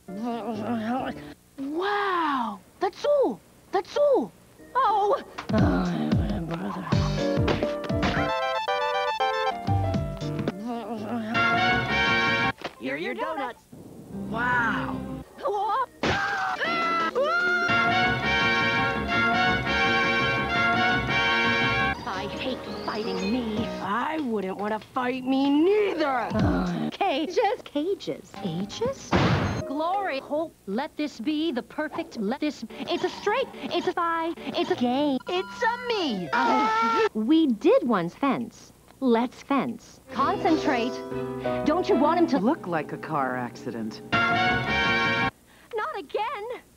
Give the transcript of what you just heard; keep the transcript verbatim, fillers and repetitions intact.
Wow! That's all! That's all! Oh! Oh, brother. Here are your donuts. Wow. I hate fighting me. I wouldn't want to fight me neither. Cages. Cages. Cages? Glory. Hope. Let this be the perfect. Let this. It's a straight. It's a fight. It's a game. It's a me. Uh, we did once fence. Let's fence. Concentrate. Don't you want him to Look like a car accident. Not again.